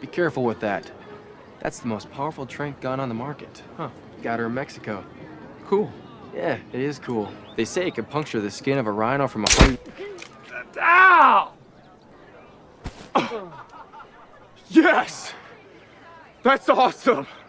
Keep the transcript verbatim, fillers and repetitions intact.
Be careful with that. That's the most powerful tranq gun on the market. Huh. Got her in Mexico. Cool. Yeah, it is cool. They say it can puncture the skin of a rhino from a hundred... Ow! Oh. Yes! That's awesome!